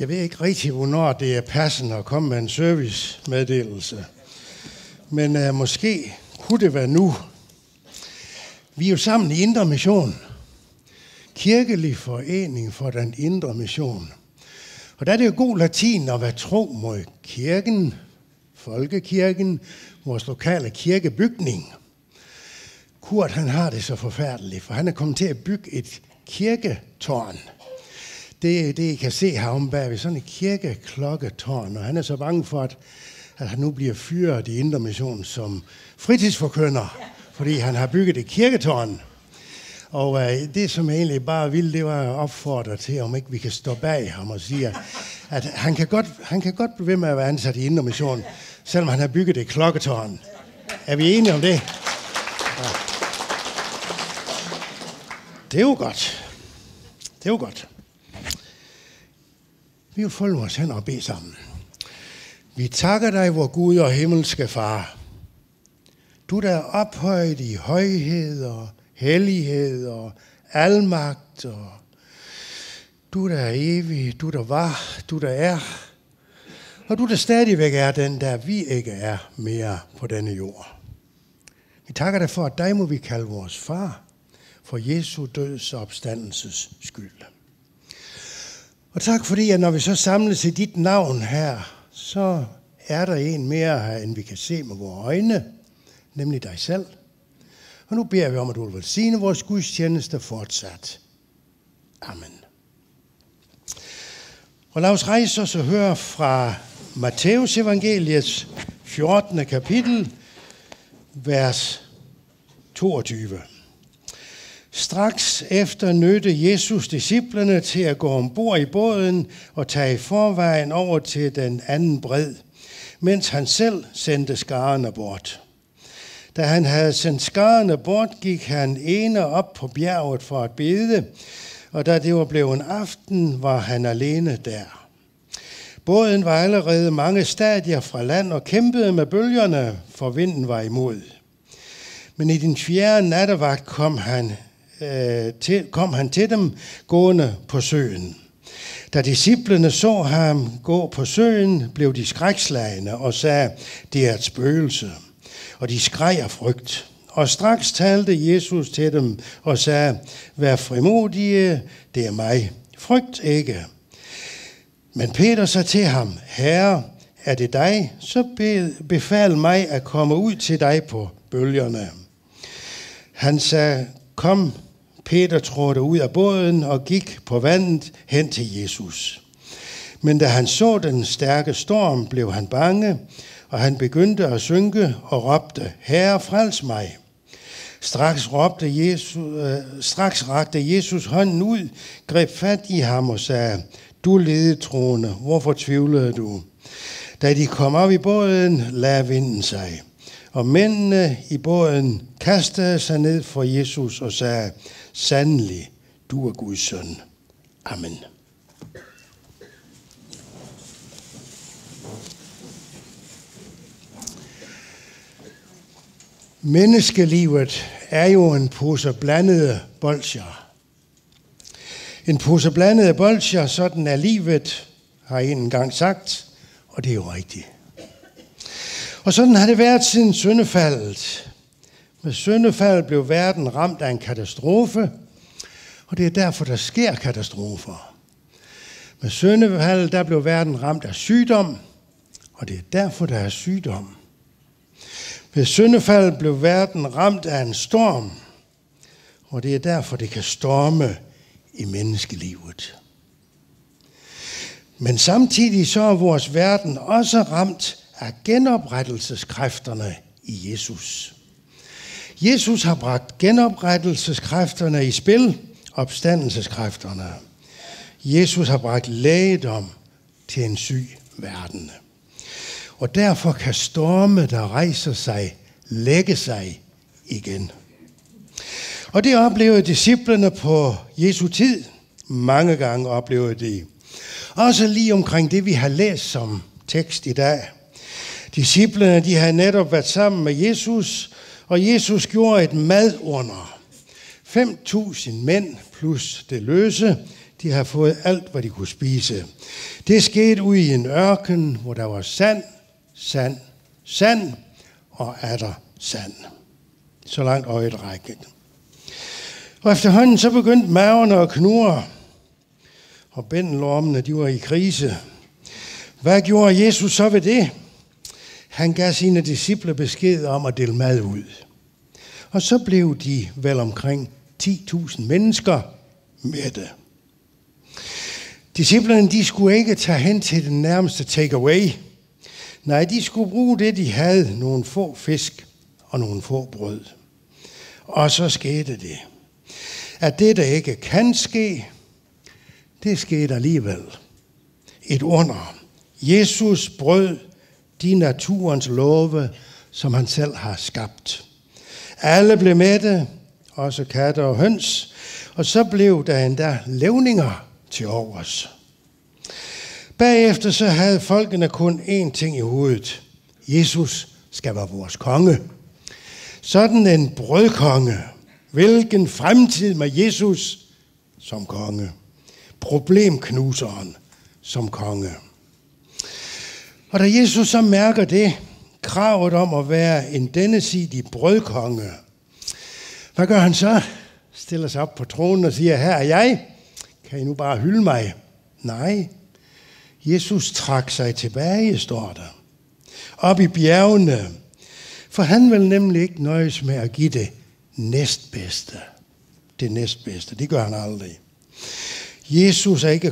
Jeg ved ikke rigtig, hvornår det er passende at komme med en servicemeddelelse. Men måske kunne det være nu. Vi er jo sammen i Indre Mission. Kirkelig forening for den Indre Mission. Og der er det jo god latin at være tro mod kirken, folkekirken, vores lokale kirkebygning. Kurt, han har det så forfærdeligt, for han er kommet til at bygge et kirketårn. Det I kan se herom bagved, sådan et kirkeklokketårn, og han er så bange for, at han nu bliver fyret i Indre Mission som fritidsforkynder, fordi han har bygget et kirketårn. Og det, som jeg egentlig bare ville, det var at opfordre til, om ikke vi kan stå bag ham og sige, at han kan godt blive ved med at være ansat i Indre Mission, selvom han har bygget et klokketårn. Er vi enige om det? Ja. Det er jo godt. Det er jo godt. Vi vil folde vores hænder og bede sammen. Vi takker dig, vor Gud og himmelske Far. Du der er ophøjet i højhed og hellighed og almagt, og du der er evig, du der var, du der er, og du der stadigvæk er den, der vi ikke er mere på denne jord. Vi takker dig for, at dig må vi kalde vores Far, for Jesu døds og opstandelses skyld. Og tak fordi, at når vi så samles i dit navn her, så er der en mere her, end vi kan se med vores øjne, nemlig dig selv. Og nu beder vi om, at du vil velsigne vores gudstjeneste fortsat. Amen. Og lad os rejse os og høre fra Matteus evangeliets 14. kapitel, vers 22. Straks efter nødte Jesus disciplene til at gå ombord i båden og tage i forvejen over til den anden bred, mens han selv sendte skarerne bort. Da han havde sendt skarerne bort, gik han ene op på bjerget for at bede, og da det var blevet aften, var han alene der. Båden var allerede mange stadier fra land og kæmpede med bølgerne, for vinden var imod. Men i den 4. nattevagt kom han til dem gående på søen. Da disciplene så ham gå på søen, blev de skrækslagne og sagde, det er et spøgelse. Og de skreg af frygt. Og straks talte Jesus til dem og sagde, vær frimodige, det er mig. Frygt ikke. Men Peter sagde til ham, Herre, er det dig, så befal mig at komme ud til dig på bølgerne. Han sagde, kom. Peter trådte ud af båden og gik på vandet hen til Jesus. Men da han så den stærke storm, blev han bange, og han begyndte at synke og råbte, Herre, frels mig. Straks rakte Jesus hånden ud, greb fat i ham og sagde, du ledetroende, hvorfor tvivlede du? Da de kom op i båden, lagde vinden sig. Og mændene i båden kastede sig ned for Jesus og sagde, sandelig, du er Guds søn. Amen. Menneskelivet er jo en pose blandede bolsjer. En pose blandede bolsjer, sådan er livet, har en engang sagt, og det er jo rigtigt. Og sådan har det været siden syndefaldet. Med syndefaldet blev verden ramt af en katastrofe, og det er derfor, der sker katastrofer. Med syndefaldet, der blev verden ramt af sygdom, og det er derfor, der er sygdom. Ved syndefaldet blev verden ramt af en storm, og det er derfor, det kan storme i menneskelivet. Men samtidig så er vores verden også ramt af genoprettelseskræfterne i Jesus. Jesus har bragt genoprettelseskræfterne i spil, opstandelseskræfterne. Jesus har bragt lægedom til en syg verden. Og derfor kan storme, der rejser sig, lægge sig igen. Og det oplevede disciplene på Jesu tid. Mange gange oplevede de. Også lige omkring det, vi har læst som tekst i dag. Disciplene, de havde netop været sammen med Jesus, og Jesus gjorde et madunder. 5.000 mænd plus det løse, De havde fået alt, hvad de kunne spise. Det skete ude i en ørken, hvor der var sand og atter sand. Så langt øjet rækkede. Og efterhånden så begyndte maverne at knurre, og bændelormene, de var i krise. Hvad gjorde Jesus så ved det? Han gav sine disciple besked om at dele mad ud. Og så blev de vel omkring 10.000 mennesker mætte. Disciplerne, de skulle ikke tage hen til den nærmeste takeaway. Nej, de skulle bruge det, de havde, nogle få fisk og nogle få brød. Og så skete det, at det, der ikke kan ske, det skete alligevel. Et under. Jesus brød de naturens love, som han selv har skabt. Alle blev mætte, også katte og høns, og så blev der endda levninger til overs. Bagefter så havde folkene kun én ting i hovedet. Jesus skal være vores konge. Sådan en brødkonge. Hvilken fremtid med Jesus som konge. Problemknuseren som konge. Og da Jesus så mærker det, kravet om at være en dennesidig brødkonge, hvad gør han så? Stiller sig op på tronen og siger, her er jeg. Kan I nu bare hylde mig? Nej. Jesus trak sig tilbage, står der. Op i bjergene. For han vil nemlig ikke nøjes med at give det næstbedste. Det næstbedste, det gør han aldrig. Jesus er ikke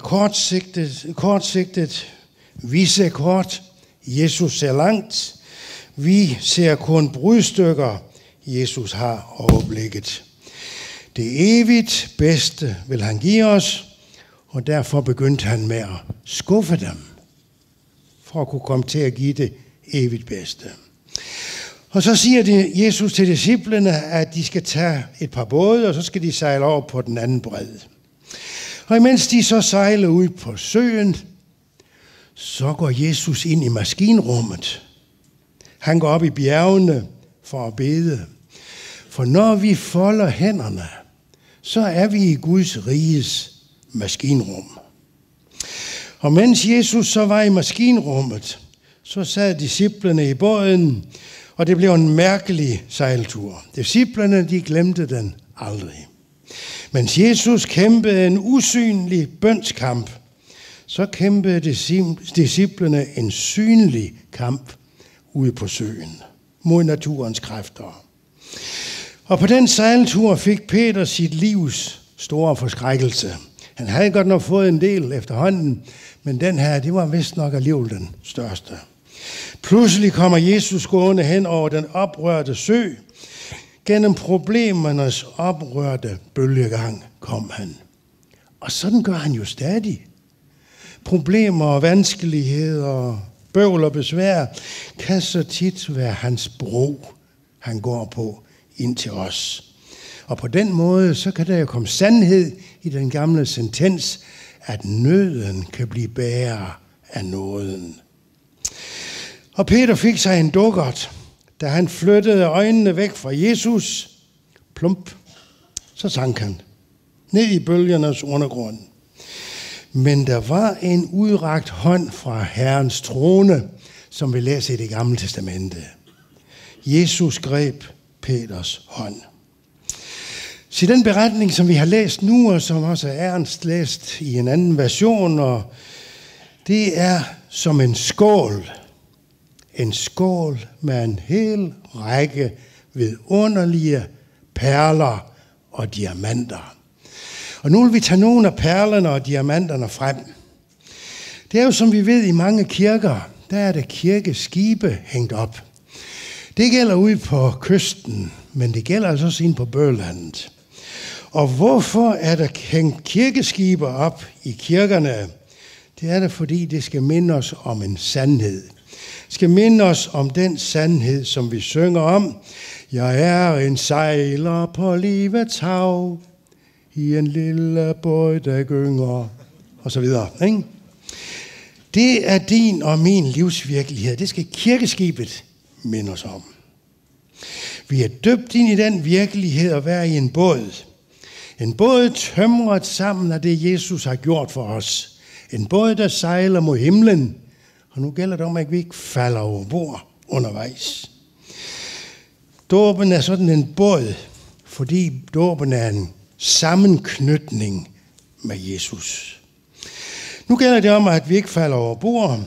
kortsigtet. Vi ser kort. Jesus ser langt. Vi ser kun brudstykker. Jesus har overblikket. Det evigt bedste vil han give os, og derfor begyndte han med at skuffe dem, for at kunne komme til at give det evigt bedste. Og så siger Jesus til disciplene, at de skal tage et par både, og så skal de sejle over på den anden bred. Og imens de så sejler ud på søen, så går Jesus ind i maskinrummet. Han går op i bjergene for at bede. For når vi folder hænderne, så er vi i Guds riges maskinrum. Og mens Jesus så var i maskinrummet, så sad disciplene i båden, og det blev en mærkelig sejltur. Disciplene, de glemte den aldrig. Mens Jesus kæmpede en usynlig bønskamp, så kæmpede disciplene en synlig kamp ude på søen mod naturens kræfter. Og på den sejltur fik Peter sit livs store forskrækkelse. Han havde godt nok fået en del efterhånden, men den her, det var vist nok alligevel den største. Pludselig kommer Jesus gående hen over den oprørte sø. Gennem problemernes oprørte bølgegang kom han. Og sådan gør han jo stadig. Problemer og vanskeligheder, bøvl og besvær kan så tit være hans bro, han går på ind til os. Og på den måde, så kan der jo komme sandhed i den gamle sentens, at nøden kan blive bærer af nåden. Og Peter fik sig en dukkert, da han flyttede øjnene væk fra Jesus. Plump, så sank han ned i bølgernes undergrund. Men der var en udrakt hånd fra Herrens trone, som vi læser i Det Gamle Testamente. Jesus greb Peters hånd. Så den beretning, som vi har læst nu, og som også er Ernst læst i en anden version, og det er som en skål. En skål med en hel række vidunderlige perler og diamanter. Og nu vil vi tage nogle af perlerne og diamanterne frem. Det er jo, som vi ved, i mange kirker, der er der kirkeskibe hængt op. Det gælder ude på kysten, men det gælder altså også inde på Bøgelandet. Og hvorfor er der hængt kirkeskibe op i kirkerne? Det er det, fordi det skal minde os om en sandhed. Det skal minde os om den sandhed, som vi synger om. Jeg er en sejler på livets hav, i en lille båd, der gynger, og så videre. Ikke? Det er din og min livsvirkelighed. Det skal kirkeskibet minde os om. Vi er døbt ind i den virkelighed at være i en båd. En båd tømret sammen af det, Jesus har gjort for os. En båd, der sejler mod himlen. Og nu gælder det om, at vi ikke falder over bord undervejs. Dåben er sådan en båd, fordi dåben er en sammenknytning med Jesus. Nu gælder det om, at vi ikke falder over bord.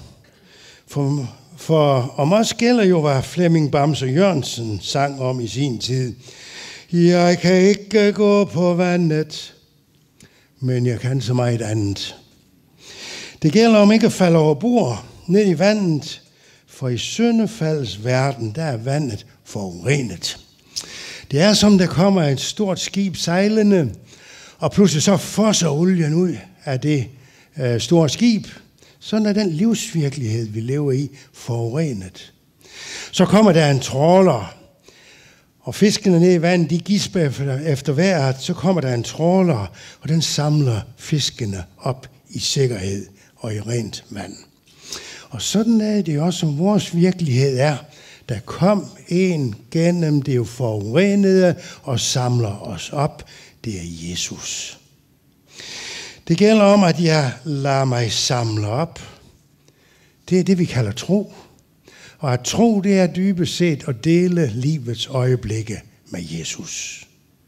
For om os gælder jo, hvad Flemming Bamse Jørgensen sang om i sin tid. Jeg kan ikke gå på vandet, men jeg kan så meget andet. Det gælder om ikke at falde over bord ned i vandet, for i syndefaldets verden, der er vandet forurenet. Det er som der kommer et stort skib sejlende, og pludselig så fosser olien ud af det store skib. Sådan er den livsvirkelighed, vi lever i, forurenet. Så kommer der en trawler, og fiskene ned i vandet, de gisper efter vejret. Så kommer der en trawler, og den samler fiskene op i sikkerhed og i rent vand. Og sådan er det også, som vores virkelighed er. Der kom en gennem det forurenede og samler os op. Det er Jesus. Det gælder om, at jeg lader mig samle op. Det er det, vi kalder tro. Og at tro, det er dybest set at dele livets øjeblikke med Jesus.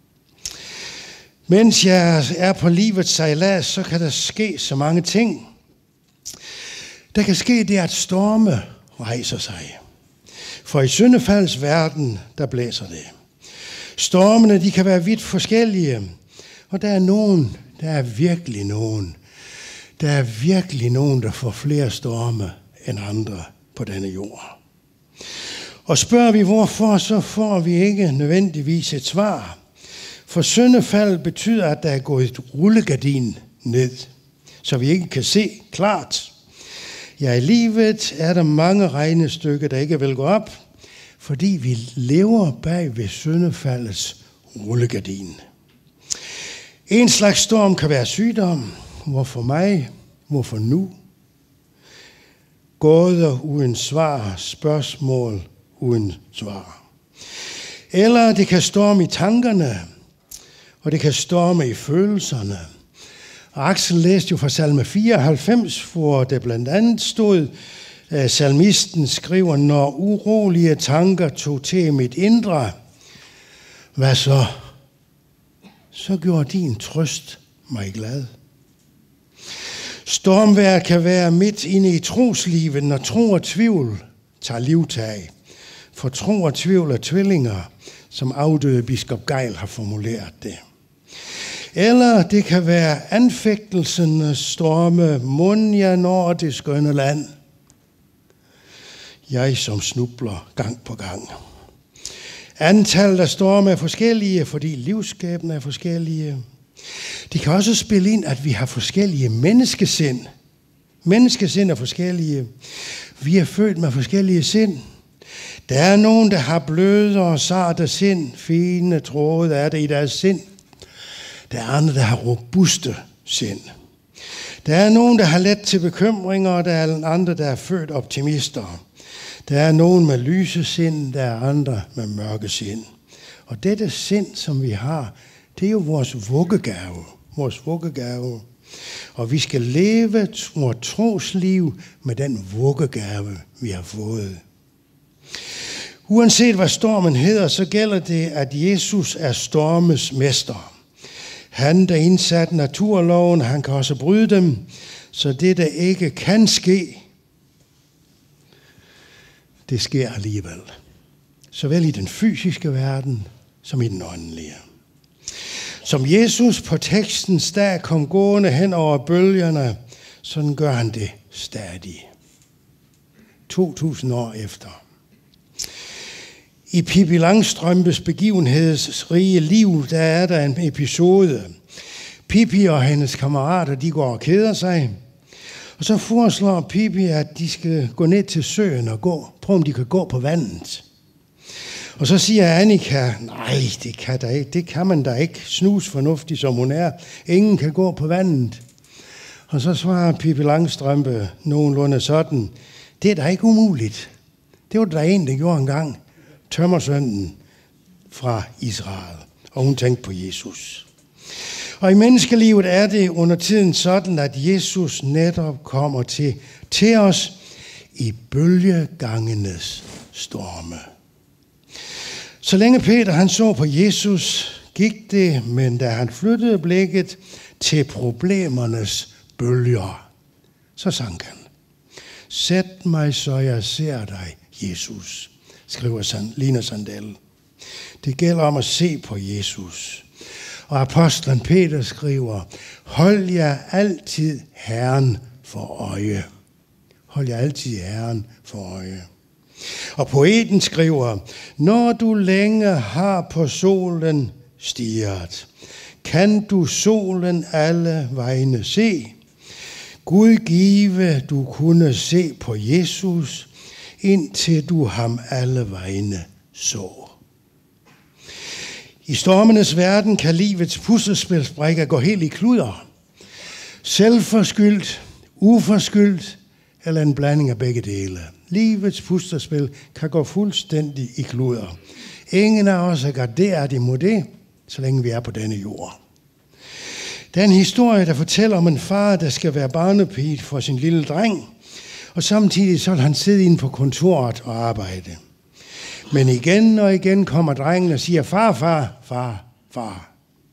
Mens jeg er på livets sejlads, så kan der ske så mange ting. Der kan ske det, at storme rejser sig. For i syndefaldets verden, der blæser det. Stormene, de kan være vidt forskellige. Og der er virkelig nogen, der får flere storme end andre på denne jord. Og spørger vi hvorfor, så får vi ikke nødvendigvis et svar. For syndefald betyder, at der er gået et rullegardin ned, så vi ikke kan se klart. Ja, i livet er der mange regnestykker, der ikke vil gå op, fordi vi lever bag ved syndefaldets rullegardin. En slags storm kan være sygdom. Hvorfor mig? Hvorfor nu? Gåder uden svar, spørgsmål uden svar. Eller det kan storme i tankerne, og det kan storme i følelserne. Og Axel læste jo fra salme 94, hvor det blandt andet stod, salmisten skriver, når urolige tanker tog til mit indre, hvad så? Så gjorde din trøst mig glad. Stormvejr kan være midt inde i troslivet, når tro og tvivl tager livtag. For tro og tvivl er tvillinger, som afdøde biskop Geil har formuleret det. Eller det kan være anfægtelsernes storme, mon jeg når det skønne land. Jeg som snubler gang på gang. Antallet af storme er forskellige, fordi livsskæbner er forskellige. De kan også spille ind, at vi har forskellige menneskesind. Menneskesind er forskellige. Vi er født med forskellige sind. Der er nogen, der har bløde og sarte sind. Fine tråde er det i deres sind. Der er andre, der har robuste sind. Der er nogen, der har let til bekymringer, og der er andre, der er født optimister. Der er nogen med lyse sind, der er andre med mørke sind. Og dette sind, som vi har, det er jo vores vuggegave. Vores vuggegave. Og vi skal leve vores trosliv med den vuggegave, vi har fået. Uanset hvad stormen hedder, så gælder det, at Jesus er stormes mester. Han, der indsatte naturloven, han kan også bryde dem, så det, der ikke kan ske, det sker alligevel. Såvel i den fysiske verden, som i den åndelige. Som Jesus på tekstens dag kom gående hen over bølgerne, sådan gør han det stadig. 2000 år efter. I Pippi Langstrømpes begivenhedsrige liv, der er der en episode. Pippi og hendes kammerater, de går og keder sig. Og så foreslår Pippi, at de skal gå ned til søen og prøve om de kan gå på vandet. Og så siger Annika, nej, det kan man da ikke, snus fornuftig som hun er. Ingen kan gå på vandet. Og så svarer Pippi Langstrømpe nogenlunde sådan, det er da ikke umuligt. Det var der en, der gjorde engang. Tømmersønnen fra Israel. Og hun tænkte på Jesus. Og i menneskelivet er det under tiden sådan, at Jesus netop kommer til os i bølgegangenes storme. Så længe Peter han så på Jesus, gik det, men da han flyttede blikket til problemernes bølger, så sank han. Sæt mig, så jeg ser dig, Jesus, skriver Lina Sandel. Det gælder om at se på Jesus. Og apostlen Peter skriver, hold jer altid Herren for øje. Hold jer altid Herren for øje. Og poeten skriver, når du længe har på solen stirret, kan du solen alle vegne se. Gud give, du kunne se på Jesus, indtil du ham alle vegne så. I stormenes verden kan livets puslespilsbrikker gå helt i kluder. Selvforskyldt, uforskyldt eller en blanding af begge dele. Livets puslespil kan gå fuldstændig i kluder. Ingen af os er garderet imod det, så længe vi er på denne jord. Der er en historie, der fortæller om en far, der skal være barnepige for sin lille dreng, og samtidig så vil han sidde inde på kontoret og arbejde. Men igen og igen kommer drengen og siger, far, far, far, far.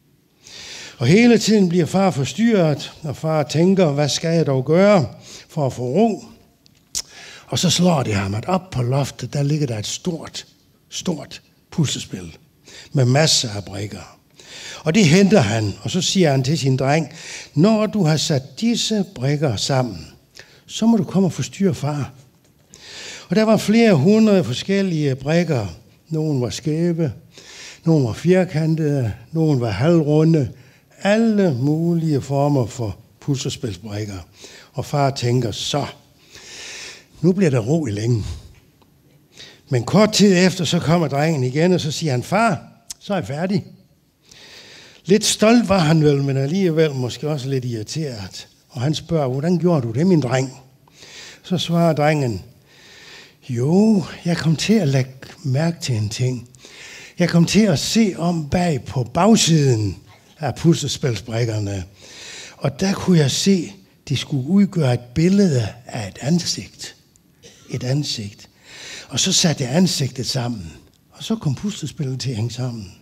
Og hele tiden bliver far forstyrret, og far tænker, hvad skal jeg dog gøre for at få ro? Og så slår det ham, at op på loftet, der ligger der et stort puslespil med masser af brikker. Og det henter han, og så siger han til sin dreng, når du har sat disse brikker sammen, så må du komme og forstyrre far. Og der var flere hundrede forskellige brikker. Nogle var skæve, nogle var firkantede, nogle var halvrunde. Alle mulige former for puslespilsbrikker. Og far tænker, så, nu bliver der ro i længen. Men kort tid efter, så kommer drengen igen, og så siger han, far, så er jeg færdig. Lidt stolt var han vel, men alligevel måske også lidt irriteret. Og han spørger, hvordan gjorde du det, min dreng? Så svarer drengen, jo, jeg kom til at lægge mærke til en ting. Jeg kom til at se om bag på bagsiden af puslespilsbrikkerne. Og der kunne jeg se, de skulle udgøre et billede af et ansigt. Et ansigt. Og så satte jeg ansigtet sammen. Og så kom puslespillet til at hænge sammen.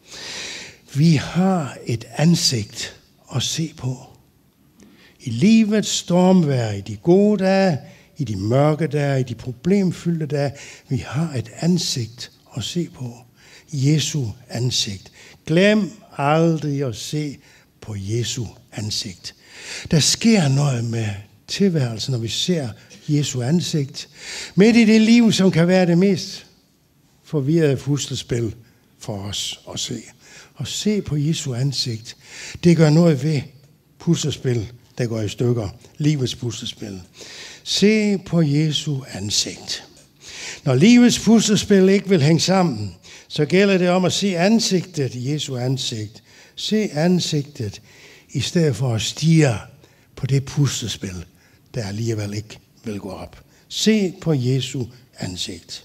Vi har et ansigt at se på. I livets stormvejr, i de gode dage, i de mørke dage, i de problemfyldte dage, vi har et ansigt at se på. Jesu ansigt. Glem aldrig at se på Jesu ansigt. Der sker noget med tilværelsen, når vi ser Jesu ansigt. Midt i det liv, som kan være det mest forvirrede puslespil for os at se. Og se på Jesu ansigt, det gør noget ved puslespil, der går i stykker. Livets puslespil. Se på Jesu ansigt. Når livets puslespil ikke vil hænge sammen, så gælder det om at se ansigtet i Jesu ansigt. Se ansigtet, i stedet for at stirre på det puslespil, der alligevel ikke vil gå op. Se på Jesu ansigt.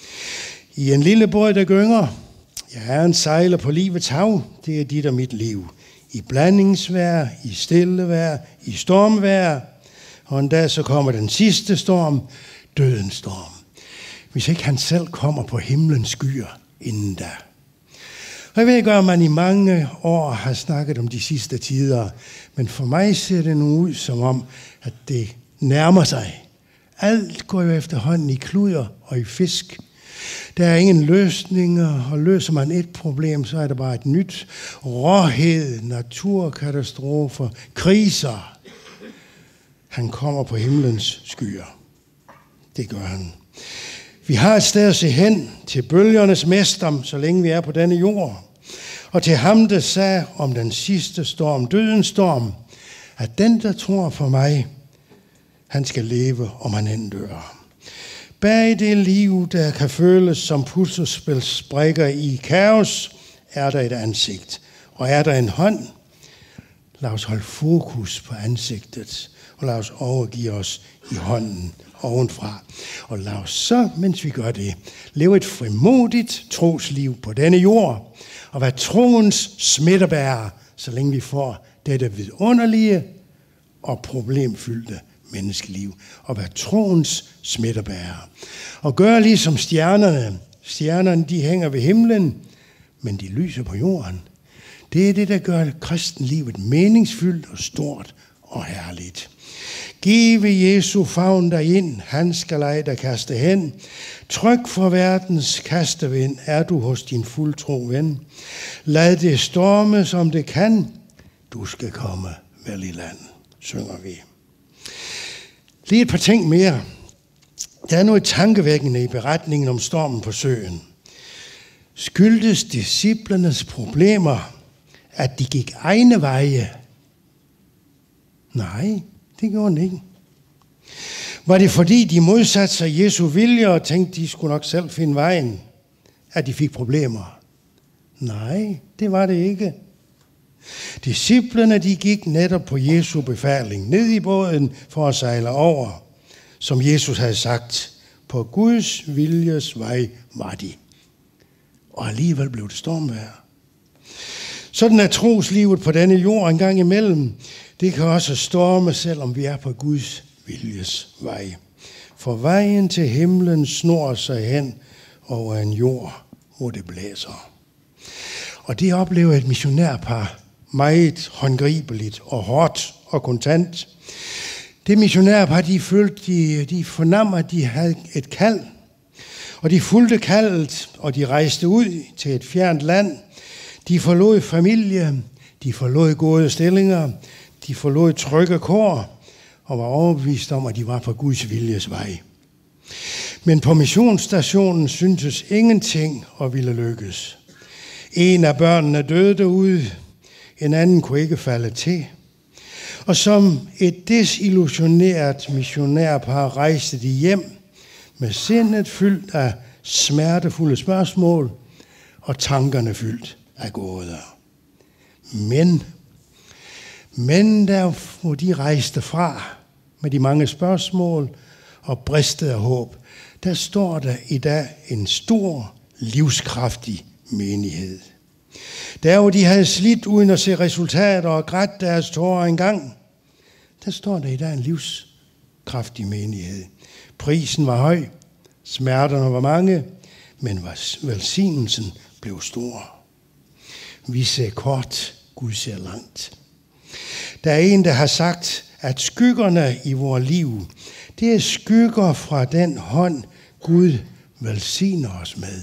I en lille båd, der gynger, jeg er en sejler på livets hav, det er dit og mit liv. I blandingsvejr, i stillevejr, i stormvejr, og en dag så kommer den sidste storm, dødens storm. Hvis ikke han selv kommer på himlens skyer inden da. Og jeg ved ikke, om man i mange år har snakket om de sidste tider, men for mig ser det nu ud som om, at det nærmer sig. Alt går jo efterhånden i kluder og i fisk. Der er ingen løsninger, og løser man et problem, så er det bare et nyt. Råhed, naturkatastrofer, kriser. Han kommer på himlens skyer. Det gør han. Vi har et sted at se hen til bølgernes mester, så længe vi er på denne jord. Og til ham, der sagde om den sidste storm, dødens storm, at den, der tror på mig, han skal leve, om han end dør. Bag det liv, der kan føles som puslespilsbrikker i kaos, er der et ansigt. Og er der en hånd, lad os holde fokus på ansigtet, og lad os overgive os i hånden ovenfra. Og lad os så, mens vi gør det, leve et frimodigt trosliv på denne jord, og være troens smittebærer så længe vi får dette vidunderlige og problemfyldte menneskeliv, og være troens smittebærer. Og gøre ligesom stjernerne. Stjernerne, de hænger ved himlen, men de lyser på jorden. Det er det, der gør kristenlivet meningsfyldt og stort og herligt. Give Jesu favn dig ind, han skal ej der kaste hen. Tryk for verdens kastevind, er du hos din fuldtro ven. Lad det storme, som det kan, du skal komme vel i land, synger vi. Lige et par ting mere. Der er noget tankevækkende i beretningen om stormen på søen. Skyldtes disciplernes problemer, at de gik egne veje? Nej, det gjorde de ikke. Var det fordi, de modsatte sig Jesu vilje og tænkte, de skulle nok selv finde vejen, at de fik problemer? Nej, det var det ikke. Disciplerne, de gik netop på Jesu befaling, ned i båden for at sejle over, som Jesus havde sagt. På Guds viljes vej var de. Og alligevel blev det stormvejr. Sådan er troslivet på denne jord en gang imellem. Det kan også storme, selvom vi er på Guds viljes vej. For vejen til himlen snor sig hen over en jord, hvor det blæser. Og det oplever et missionærpar meget håndgribeligt og hårdt og kontant. Det missionærpar, de fornammer, at de havde et kald. Og de fulgte kaldet, og de rejste ud til et fjernt land. De forlod familie, de forlod gode stillinger, de forlod trygge kår, og var overbevist om, at de var på Guds viljes vej. Men på missionsstationen syntes ingenting at ville lykkes. En af børnene døde derude, en anden kunne ikke falde til. Og som et desillusioneret missionærpar rejste de hjem med sindet fyldt af smertefulde spørgsmål og tankerne fyldt af gåder. Men der, hvor de rejste fra med de mange spørgsmål og bristede af håb, der står der i dag en stor, livskraftig menighed. Der hvor de havde slidt uden at se resultater og grædt deres tårer engang, der står der i dag en livskraftig menighed. Prisen var høj, smerterne var mange, men velsignelsen blev stor. Vi ser kort, Gud ser langt. Der er en, der har sagt, at skyggerne i vores liv, det er skygger fra den hånd, Gud velsigner os med.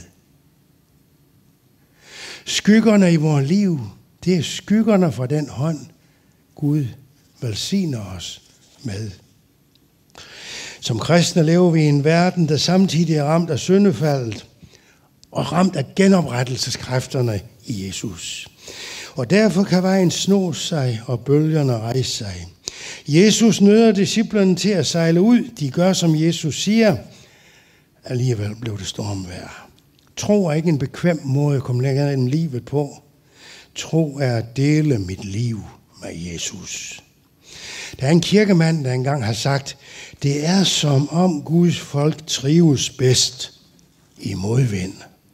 Skyggerne i vores liv, det er skyggerne fra den hånd, Gud velsigner os med. Som kristne lever vi i en verden, der samtidig er ramt af syndefaldet og ramt af genoprettelseskræfterne i Jesus. Og derfor kan vejen sno sig og bølgerne rejse sig. Jesus nøder disciplerne til at sejle ud. De gør, som Jesus siger. Alligevel blev det stormvejr. Tro er ikke en bekvem måde at komme længere end livet på. Tro er at dele mit liv med Jesus. Der er en kirkemand, der engang har sagt, det er som om Guds folk trives bedst i modvind.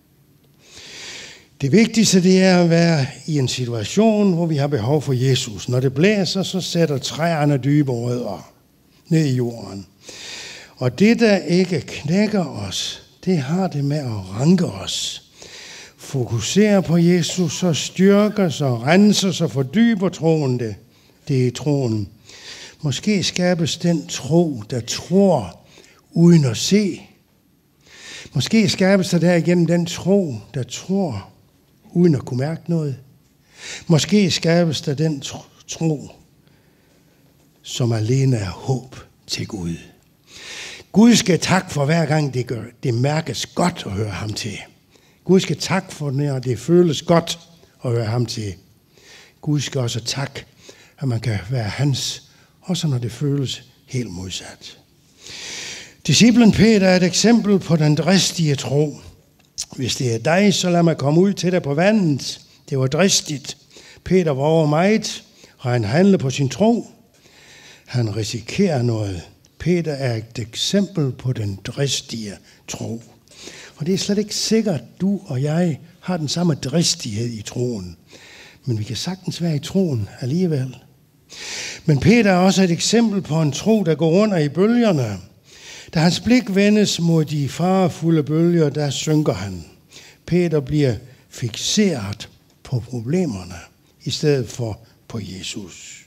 Det vigtigste det er at være i en situation, hvor vi har behov for Jesus. Når det blæser, så sætter træerne dybe rødder ned i jorden. Og det, der ikke knækker os, det har det med at ranke os. Fokusere på Jesus, så styrker sig, renser sig, fordyber troen det. Det er troen. Måske skabes den tro, der tror uden at se. Måske skabes der derigennem den tro, der tror uden at kunne mærke noget. Måske skabes der den tro, som alene er håb til Gud. Gud skal tak for hver gang det mærkes godt at høre ham til. Gud skal tak for, når det føles godt at høre ham til. Gud skal også tak, at man kan være hans, også når det føles helt modsat. Disciplen Peter er et eksempel på den dristige tro. Hvis det er dig, så lad mig komme ud til dig på vandet. Det var dristigt. Peter var over meget, og han handlede på sin tro. Han risikerer noget. Peter er et eksempel på den dristige tro. Og det er slet ikke sikkert, at du og jeg har den samme dristighed i troen. Men vi kan sagtens være i troen alligevel. Men Peter er også et eksempel på en tro, der går under i bølgerne. Da hans blik vendes mod de farefulde bølger, der synker han. Peter bliver fikseret på problemerne, i stedet for på Jesus.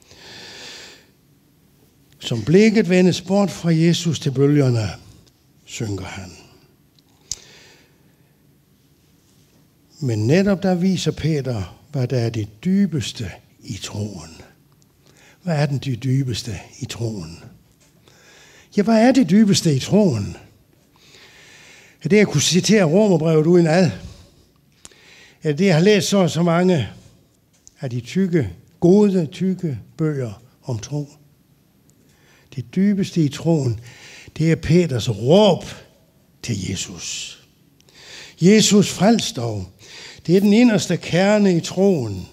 Som blikket vendes bort fra Jesus til bølgerne, synker han. Men netop der viser Peter, hvad der er det dybeste i troen. Hvad er det dybeste i troen? Ja, hvad er det dybeste i troen? Er det at kunne citere Romerbrevet uden ad? Er det, jeg har læst så mange af de gode, tykke bøger om tro? Det dybeste i troen, det er Peters råb til Jesus. Jesus frels dog. Det er den inderste kerne i troen.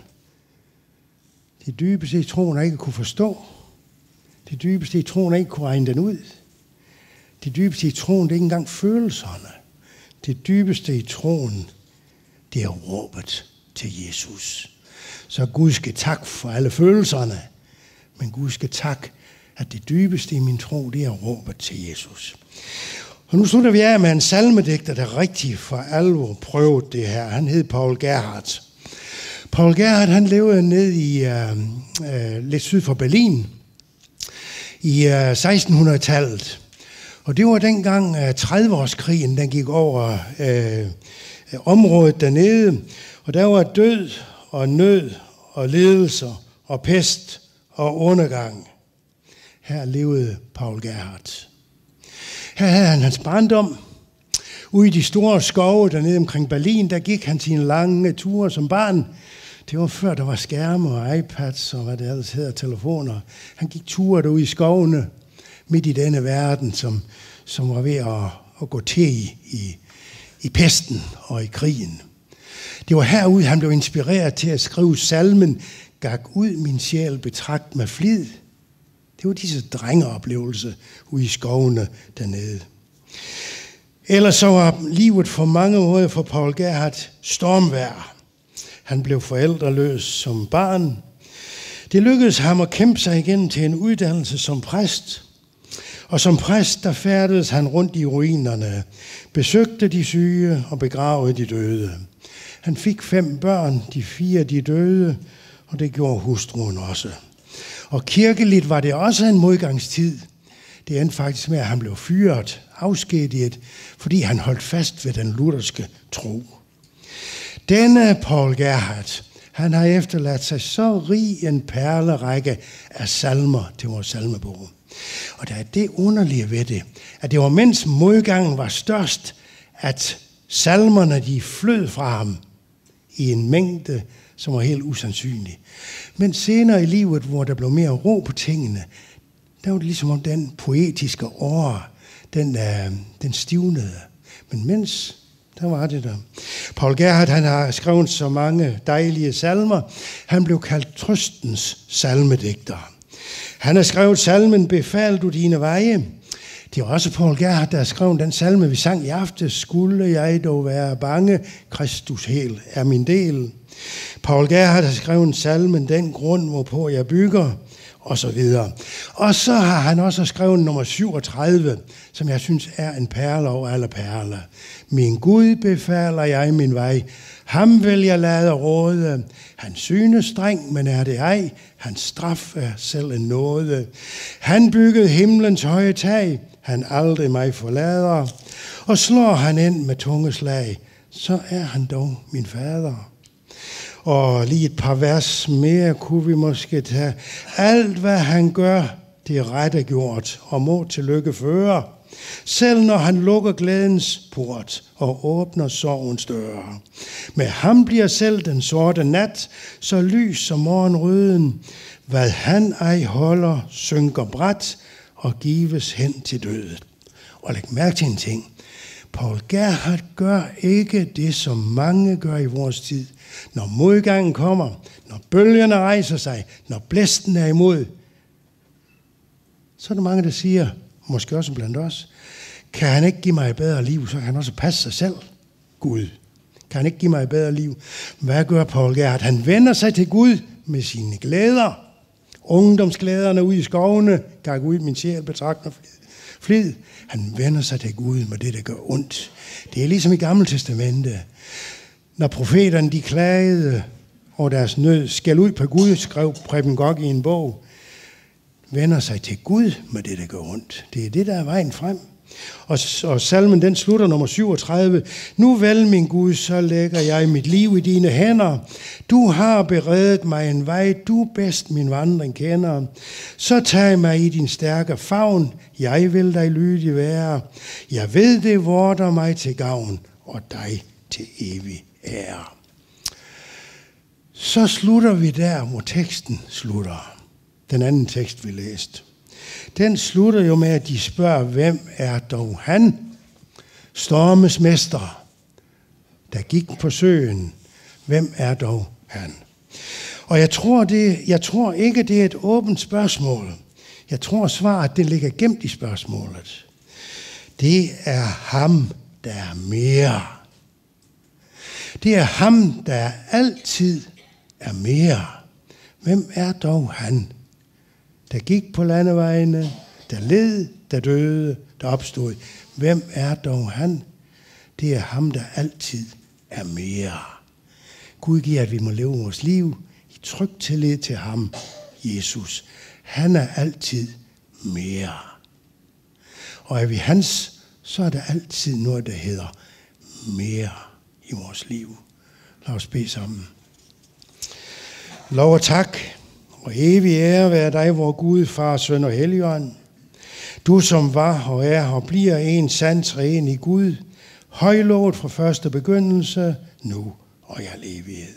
Det dybeste i troen er ikke at kunne forstå. Det dybeste i troen er ikke at kunne regne den ud. Det dybeste i troen, det er ikke engang følelserne. Det dybeste i troen, det er råbet til Jesus. Så Gud skal tak for alle følelserne, men Gud skal tak, at det dybeste i min tro, det er råbet til Jesus. Og nu slutter vi af med en salmedigter, der rigtig for alvor prøvede det her. Han hed Paul Gerhardt. Paul Gerhardt, han levede ned i lidt syd for Berlin i 1600-tallet. Og det var dengang 30-årskrigen, den gik over området dernede. Og der var død og nød og lidelser og pest og undergang. Her levede Paul Gerhardt. Her havde han hans barndom. Ude i de store skove dernede omkring Berlin, der gik han sine lange ture som barn. Det var før der var skærme og iPads og hvad det ellers hedder, telefoner. Han gik ture derude i skovene, midt i denne verden, som var ved at gå til i pesten og i krigen. Det var herude, han blev inspireret til at skrive salmen, "Gak ud min sjæl, betragt med flid." Det var disse drengeoplevelser ude i skovene dernede. Ellers så var livet for mange måder for Paul Gerhardt stormvejr. Han blev forældreløs som barn. Det lykkedes ham at kæmpe sig igen til en uddannelse som præst. Og som præst, der færdedes han rundt i ruinerne, besøgte de syge og begravede de døde. Han fik 5 børn, de 4 de døde, og det gjorde hustruen også. Og kirkeligt var det også en modgangstid. Det endte faktisk med, at han blev fyret, afskediget, fordi han holdt fast ved den lutherske tro. Denne Paul Gerhardt, han har efterladt sig så rig en perlerække af salmer til vores salmebog. Og der er det underlige ved det, at det var mens modgangen var størst, at salmerne de flød fra ham i en mængde, som var helt usandsynlig. Men senere i livet, hvor der blev mere ro på tingene, der var det ligesom om den poetiske åre, den stivnede. Men mens, der var det der. Paul Gerhardt, han har skrevet så mange dejlige salmer. Han blev kaldt trøstens salmedigter. Han har skrevet salmen, "Befal du dine veje." Det var også Paul Gerhardt, der har skrevet den salme, vi sang i aftes. "Skulle jeg dog være bange, Kristus hel er min del." Paul Gerhardt har skrevet salmen, "Den grund, hvorpå jeg bygger", og så videre. Og så har han også skrevet nummer 37, som jeg synes er en perle over alle perler. "Min Gud befaler jeg min vej, ham vil jeg lade råde. Han synes streng, men er det ej, hans straf er selv en nåde. Han byggede himlens høje tag, han aldrig mig forlader. Og slår han ind med tunge slag, så er han dog min fader." Og lige et par vers mere kunne vi måske tage. "Alt hvad han gør, det er rettegjort og må til lykke føre. Selv når han lukker glædens port og åbner sorgens døre. Med ham bliver selv den sorte nat, så lys som morgenrøden. Hvad han ej holder, synker brat og gives hen til døden." Og læg mærke til en ting. Paul Gerhardt gør ikke det, som mange gør i vores tid. Når modgangen kommer, når bølgerne rejser sig, når blæsten er imod, så er der mange, der siger, måske også blandt os, "Kan han ikke give mig et bedre liv, så kan han også passe sig selv, Gud. Kan han ikke give mig et bedre liv? Hvad gør Poul Gerhardt? Han vender sig til Gud med sine glæder. Ungdomsglæderne ude i skovene. Kan gå ud min sjæl, betragter flid. Han vender sig til Gud med det, der gør ondt. Det er ligesom i Gamle Testamente. Når profeterne de klagede over deres nød, skæld ud på Gud, skrev Preben Gok i en bog, vender sig til Gud med det, der gør ondt. Det er det, der er vejen frem. Og salmen, den slutter nummer 37. Nu vel, min Gud, så lægger jeg mit liv i dine hænder. Du har beredet mig en vej, du bedst min vandring kender. Så tag mig i din stærke favn, jeg vil dig lydig være. Jeg ved, det vorter mig til gavn, og dig til evig ære. Så slutter vi der, hvor teksten slutter. Den anden tekst, vi læste. Den slutter jo med, at de spørger, hvem er dog han? Stormes mester, der gik på søen. Hvem er dog han? Og jeg tror ikke, det er et åbent spørgsmål. Jeg tror svaret, det ligger gemt i spørgsmålet. Det er ham, der er mere. Det er ham, der altid er mere. Hvem er dog han? Der gik på landevejene, der led, der døde, der opstod. Hvem er dog han? Det er ham, der altid er mere. Gud giver, at vi må leve vores liv i tryg tillid til ham, Jesus. Han er altid mere. Og er vi hans, så er der altid noget, der hedder mere i vores liv. Lad os bede sammen. Lov og tak. Og evig ære være dig, vor Gud, Far, Søn og Helligånd. Du som var og er og bliver en sand treenig Gud, højlovet fra første begyndelse, nu og i al evighed.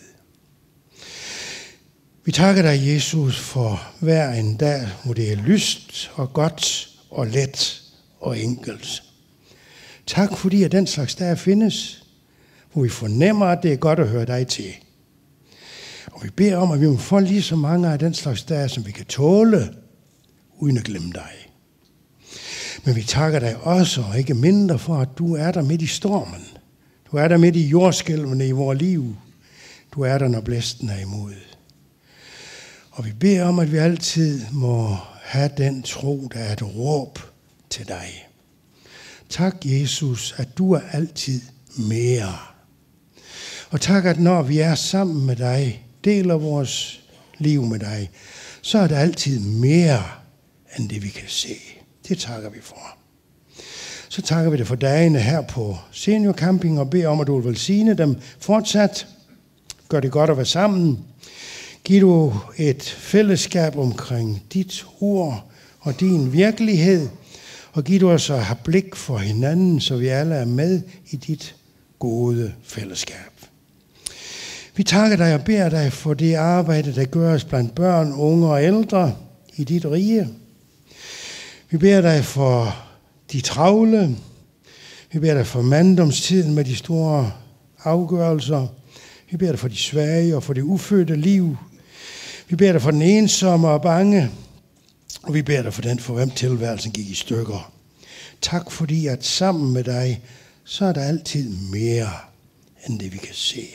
Vi takker dig, Jesus, for hver en dag, hvor det er lyst og godt og let og enkelt. Tak fordi, at den slags dage findes, hvor vi fornemmer, at det er godt at høre dig til. Og vi beder om, at vi må få lige så mange af den slags dage, som vi kan tåle, uden at glemme dig. Men vi takker dig også, og ikke mindre, for at du er der midt i stormen. Du er der midt i jordskælvene i vores liv. Du er der, når blæsten er imod. Og vi beder om, at vi altid må have den tro, der er et råb til dig. Tak, Jesus, at du er altid mere. Og tak, at når vi er sammen med dig, deler vores liv med dig, så er der altid mere, end det vi kan se. Det takker vi for. Så takker vi det for dagene her på Senior Camping og beder om, at du vil velsigne dem fortsat. Gør det godt at være sammen. Giv du et fællesskab omkring dit ord og din virkelighed, og giv du os at have blik for hinanden, så vi alle er med i dit gode fællesskab. Vi takker dig og beder dig for det arbejde, der gøres blandt børn, unge og ældre i dit rige. Vi beder dig for de travle. Vi beder dig for manddomstiden med de store afgørelser. Vi beder dig for de svage og for det ufødte liv. Vi beder dig for den ensomme og bange. Og vi beder dig for den, for hvem tilværelsen gik i stykker. Tak fordi, at sammen med dig, så er der altid mere, end det vi kan se.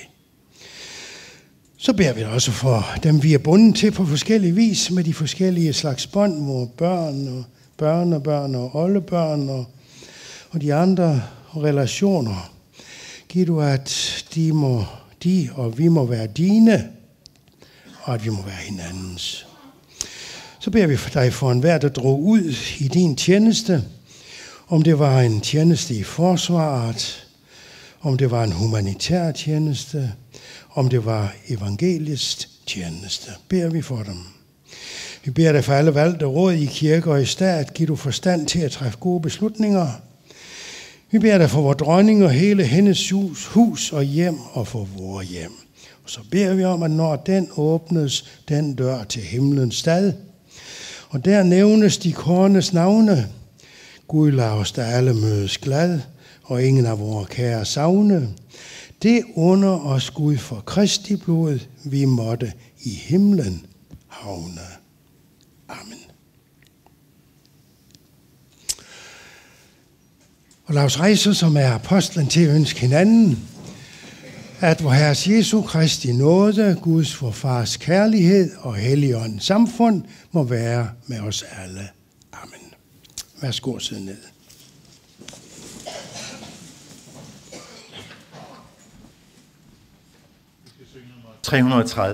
Så beder vi også for dem, vi er bundet til på forskellige vis med de forskellige slags bånd, hvor børn og børnebørn og oldebørn og de andre relationer. Giv du, at de og vi må være dine, og at vi må være hinandens. Så beder vi for dig for enhver, der drog ud i din tjeneste, om det var en tjeneste i forsvaret, om det var en humanitær tjeneste, om det var evangelisk tjeneste. Beder vi for dem. Vi beder dig for alle valgte råd i kirke og i stat. Giv du forstand til at træffe gode beslutninger. Vi beder dig for vores dronning og hele hendes hus og hjem og for vores hjem. Og så beder vi om, at når den åbnes, den dør til himlens stad. Og der nævnes de kårnes navne. Gud lad os der alle mødes glad, og ingen af vores kære savne. Det under os, Gud, for Kristi blod, vi måtte i himlen havne. Amen. Og lad os rejse, som er apostlen, til at ønske hinanden, at vor Herres Jesu Kristi nåde, Guds vor Fars kærlighed og Helligåndens samfund må være med os alle. Amen. Værsgo at sidde ned. (330)